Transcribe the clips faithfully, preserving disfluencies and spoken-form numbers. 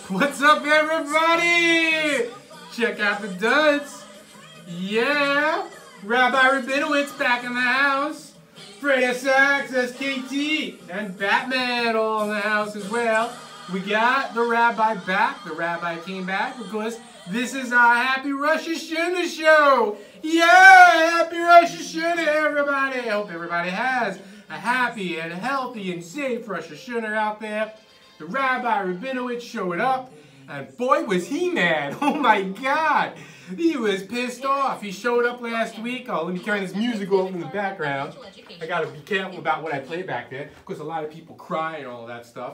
What's up, everybody? Check out the duds. Yeah, Rabbi Rabinowitz back in the house. Freya Sachs, S K T, and Batman all in the house as well. We got the Rabbi back. The Rabbi came back because this is our Happy Rosh Hashanah show. Yeah, Happy Rosh Hashanah, everybody. I hope everybody has a happy and healthy and safe Rosh Hashanah out there. The Rabbi Rabinowitz showed up, and boy was he mad. Oh my God, he was pissed off. He showed up last week. Oh, let me turn this music off in the background. I gotta be careful about what I play back there, because a lot of people cry and all that stuff.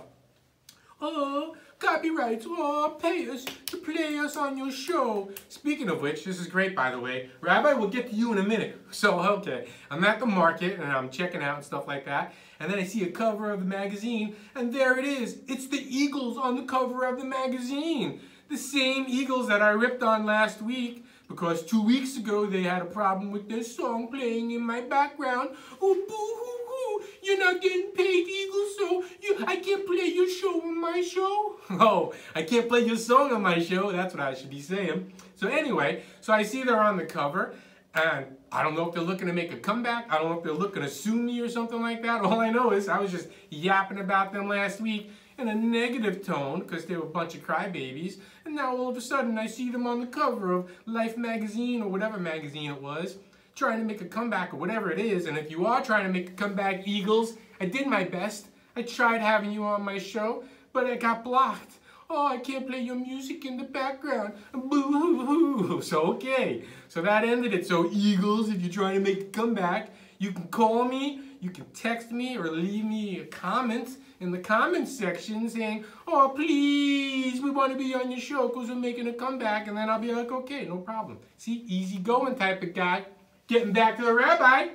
Oh, copyrights, oh, pay us to play us on your show. Speaking of which, this is great, by the way. Rabbi, we'll get to you in a minute. So, okay, I'm at the market, and I'm checking out and stuff like that. And then I see a cover of the magazine, and there it is. It's the Eagles on the cover of the magazine. The same Eagles that I ripped on last week, because two weeks ago they had a problem with their song playing in my background. Oh, boo-hoo-hoo, you're not getting paid, Eagles, so you, I can't play your show on my show. Oh, I can't play your song on my show. That's what I should be saying. So anyway, so I see they're on the cover, and I don't know if they're looking to make a comeback. I don't know if they're looking to sue me or something like that. All I know is I was just yapping about them last week in a negative tone because they were a bunch of crybabies. And now all of a sudden I see them on the cover of Life magazine or whatever magazine it was, trying to make a comeback or whatever it is. And if you are trying to make a comeback, Eagles, I did my best. I tried having you on my show, but I got blocked. Oh, I can't play your music in the background. Boo-hoo-hoo. So, okay. So that ended it. So, Eagles, if you're trying to make a comeback, you can call me, you can text me, or leave me a comment in the comments section saying, oh, please, we want to be on your show because we're making a comeback. And then I'll be like, okay, no problem. See, easy going type of guy. Getting back to the Rabbi.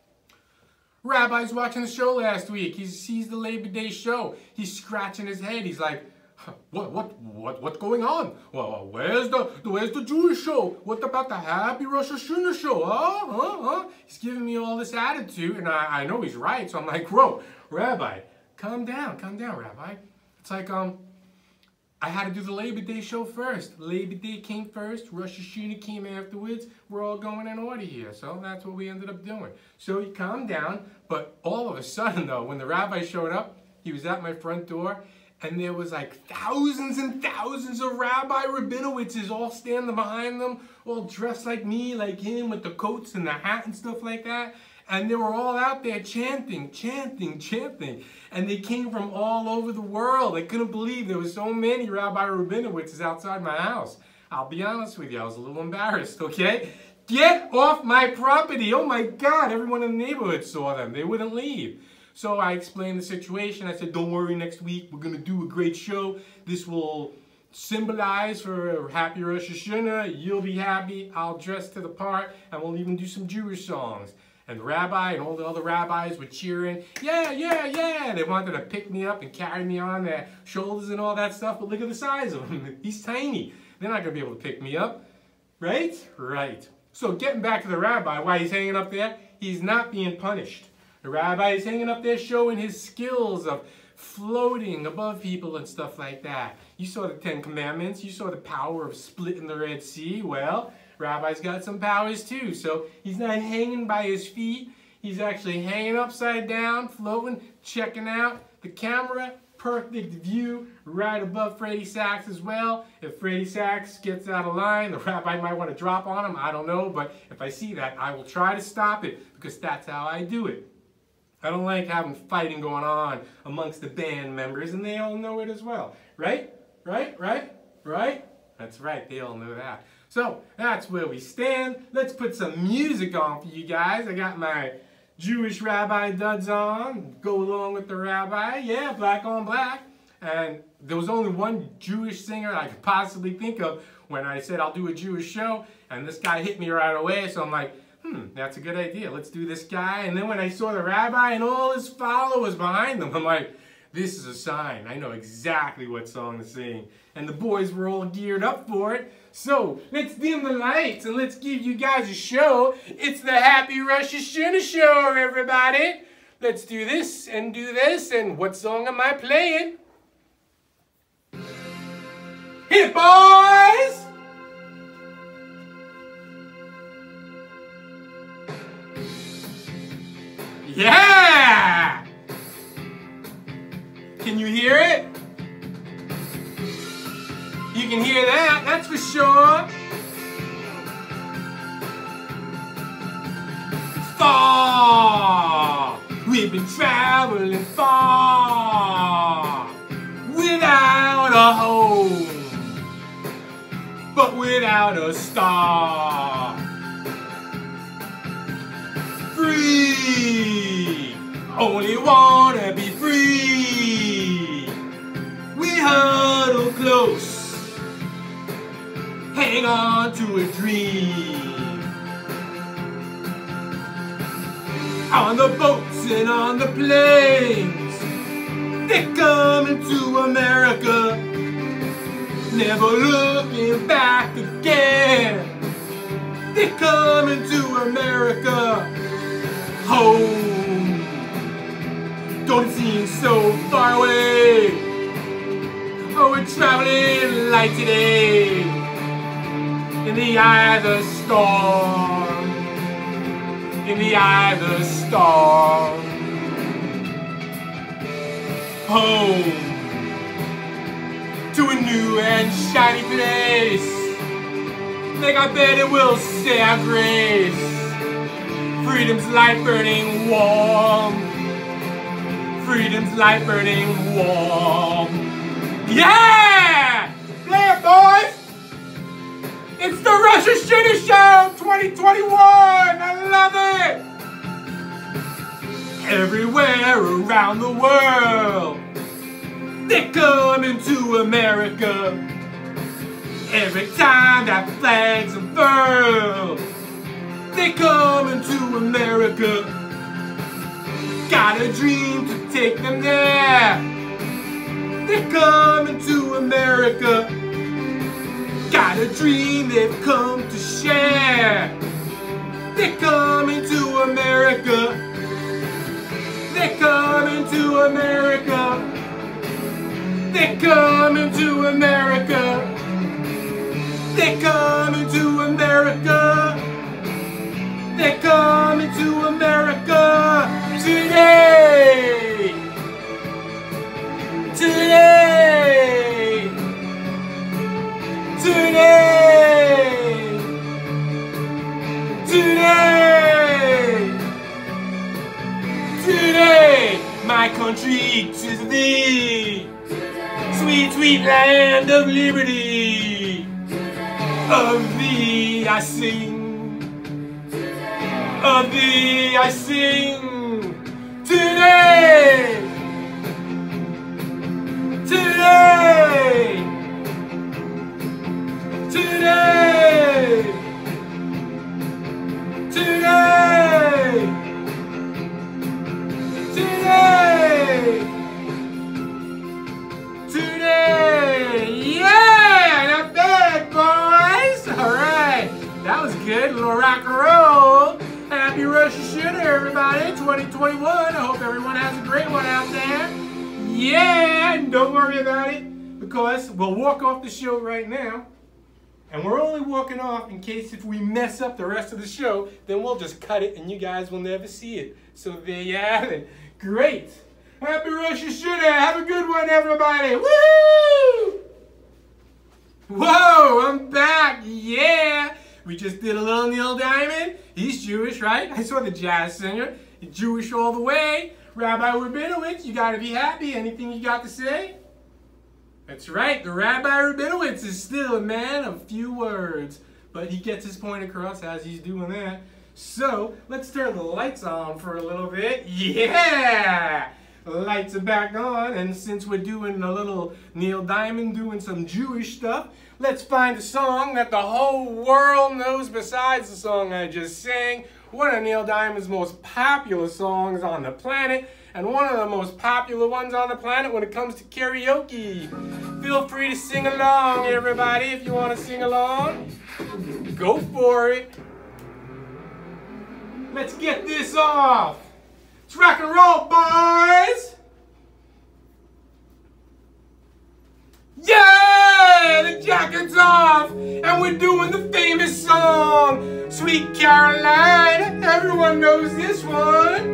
Rabbi's watching the show last week. He sees the Labor Day show. He's scratching his head. He's like, What, what, what, what's going on? Well, where's the, where's the Jewish show? What about the Happy Rosh Hashanah show? Huh? Huh? Huh? He's giving me all this attitude, and I, I know he's right, so I'm like, whoa, Rabbi, calm down, calm down, Rabbi. It's like, um, I had to do the Labor Day show first. Labor Day came first, Rosh Hashanah came afterwards. We're all going in order here, so that's what we ended up doing. So he calmed down, but all of a sudden, though, when the Rabbi showed up, he was at my front door, and there was like thousands and thousands of Rabbi Rabinowitzes all standing behind them, all dressed like me, like him, with the coats and the hat and stuff like that. And they were all out there chanting, chanting, chanting. And they came from all over the world. I couldn't believe there were so many Rabbi Rabinowitzes outside my house. I'll be honest with you, I was a little embarrassed, okay? Get off my property! Oh my God, everyone in the neighborhood saw them. They wouldn't leave. So I explained the situation. I said, don't worry, next week we're going to do a great show. This will symbolize for a Happy Rosh Hashanah. You'll be happy. I'll dress to the part, and we'll even do some Jewish songs. And the Rabbi and all the other rabbis were cheering, yeah, yeah, yeah. They wanted to pick me up and carry me on their shoulders and all that stuff, but look at the size of him. He's tiny. They're not going to be able to pick me up. Right? Right. So getting back to the Rabbi, while he's hanging up there, he's not being punished. The Rabbi is hanging up there showing his skills of floating above people and stuff like that. You saw the Ten Commandments. You saw the power of splitting the Red Sea. Well, Rabbi's got some powers too. So he's not hanging by his feet. He's actually hanging upside down, floating, checking out the camera. Perfect view right above Freddie Sachs as well. If Freddie Sachs gets out of line, the Rabbi might want to drop on him. I don't know. But if I see that, I will try to stop it because that's how I do it. I don't like having fighting going on amongst the band members, and they all know it as well. Right? Right? Right? Right? That's right, they all know that. So, that's where we stand. Let's put some music on for you guys. I got my Jewish Rabbi duds on. Go along with the Rabbi. Yeah, black on black. And there was only one Jewish singer I could possibly think of when I said I'll do a Jewish show, and this guy hit me right away, so I'm like, hmm, that's a good idea. Let's do this guy. And then when I saw the Rabbi and all his followers behind him, I'm like, this is a sign. I know exactly what song to sing. And the boys were all geared up for it. So let's dim the lights and let's give you guys a show. It's the Happy Rosh Hashanah show, everybody. Let's do this and do this. And what song am I playing? can hear that, that's for sure. Far, we've been traveling far, without a home, but without a star. Free, only wanna be free. We huddle close, hang on to a dream. On the boats and on the planes, they're coming to America, never looking back again. They're coming to America, home. Don't seem so far away. Oh, we're traveling light today, in the eye of the storm. In the eye of the storm. Home to a new and shiny place. Think I bet it will say our grace. Freedom's light burning warm. Freedom's light burning warm. Yeah! Play it, boys! It's the Rosh Hashanah Show twenty twenty-one! I love it! Everywhere around the world, they're coming to America. Every time that flag's unfurled, they're coming to America. Got a dream to take them there. They're coming to America. Got a dream they've come to share. They're coming to America. They're coming to America. They're coming to America. They're coming to America. They're coming to America today. Today. Today. Today. Today. My country to thee. Sweet, sweet land of liberty. Of thee I sing. Of thee I sing. Today. Today. Today. Today. Today. Today. Yeah, not bad, boys. All right, that was good. A little rock and roll. Happy Rosh Hashanah, everybody. twenty twenty-one. I hope everyone has a great one out there. Yeah, and don't worry about it, because we'll walk off the show right now. And we're only walking off in case if we mess up the rest of the show, then we'll just cut it and you guys will never see it. So there you have it. Great. Happy Rosh Hashanah. Have a good one, everybody. Woo! Whoa, I'm back. Yeah. We just did a little Neil Diamond. He's Jewish, right? I saw the jazz singer. He's Jewish all the way. Rabbi Rabinowitz, you got to be happy. Anything you got to say? That's right, the Rabbi Rabinowitz is still a man of few words, but he gets his point across as he's doing that. So, let's turn the lights on for a little bit. Yeah! The lights are back on, and since we're doing a little Neil Diamond, doing some Jewish stuff, let's find a song that the whole world knows besides the song I just sang. One of Neil Diamond's most popular songs on the planet, and one of the most popular ones on the planet when it comes to karaoke. Feel free to sing along, everybody, if you want to sing along. Go for it. Let's get this off. Let's rock and roll, boys. Yeah, the jacket's off, and we're doing the famous song, Sweet Caroline. Everyone knows this one.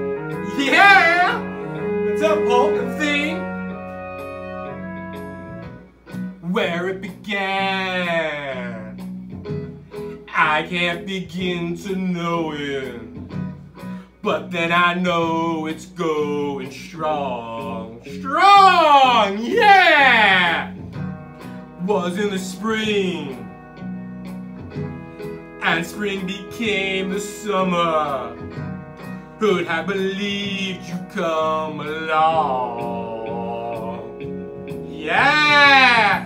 Yeah. What's up, Hulk and Thing? where it began. I can't begin to know it, but then I know it's going strong. Strong, yeah! Was in the spring, and spring became the summer. Who'd have believed you'd come along? Yeah!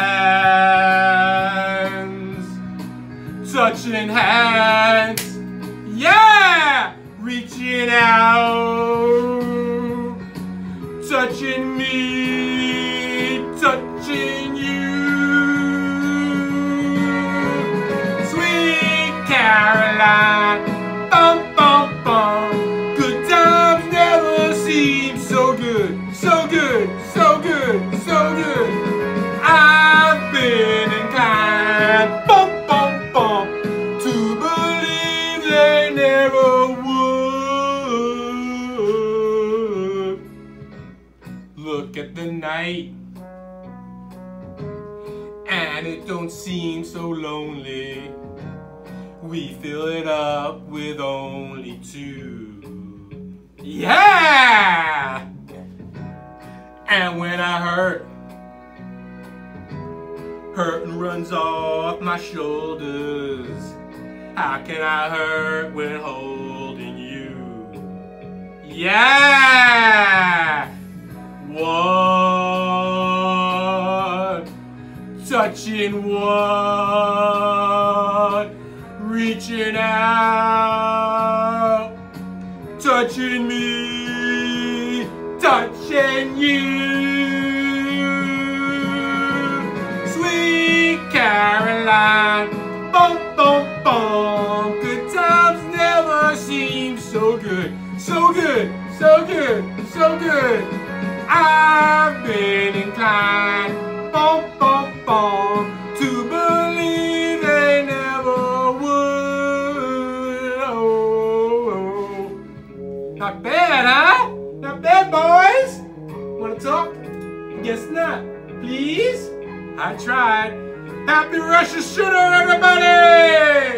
Hands, touching hands, yeah! Reaching out, touching me, touching you. Sweet Caroline, bum, bum, bum. Good times never seem so good, so good, so good, so good. I've been inclined, bum, bum, bum, to believe they never would. Look at the night, and it don't seem so lonely. We fill it up with only two. Yeah! And when I hurt, hurting runs off my shoulders. How can I hurt when holding you? Yeah! One, touching one, reaching out, touching me, touching you. Sweet Caroline, bum, bum, bum. Good times never seem so good, so good, so good, so good. I've been inclined, bum, bum, bum, to believe they never would. Oh, oh. Not bad, huh? Not bad, boys. Wanna talk? Guess not. Please? I tried. Happy Rosh Hashanah, everybody!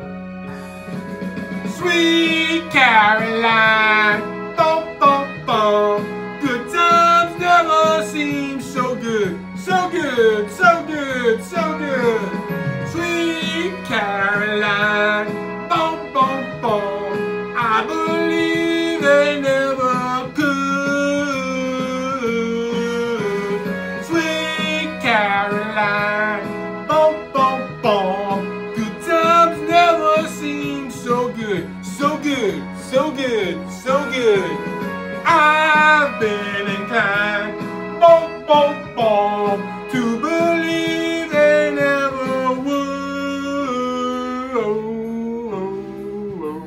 Sweet Caroline, bum, bum, bum. Good times never seem so good, so good, so good, so good. Sweet Caroline, bum, bum, bum. I believe they never could. Sweet Caroline, bum, bum, bum. Good times never seem so good, so good, so good, so good. I've been inclined, bum, bum, bum, to believe they never would. Oh, oh, oh.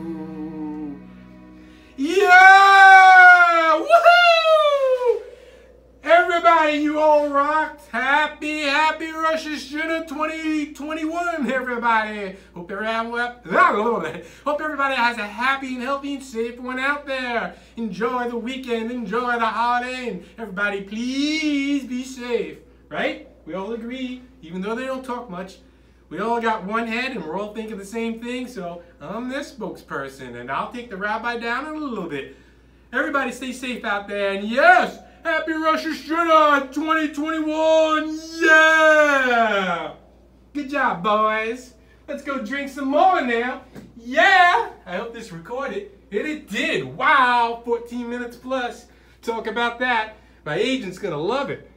Yeah! Woohoo! Everybody, you all rocked. Happy, happy Rosh Hashanah twenty twenty-one, everybody. Hope everybody, hope everybody has a happy and healthy and safe one out there. Enjoy the weekend, enjoy the holiday, and everybody please be safe, right? We all agree, even though they don't talk much. We all got one head and we're all thinking the same thing, so I'm this spokesperson and I'll take the rabbi down a little bit. Everybody stay safe out there, and yes, happy Rosh Hashanah twenty twenty-one, yeah! Good job, boys. Let's go drink some more now. Yeah! I hope this recorded. And it did. Wow, fourteen minutes plus. Talk about that. My agent's gonna love it.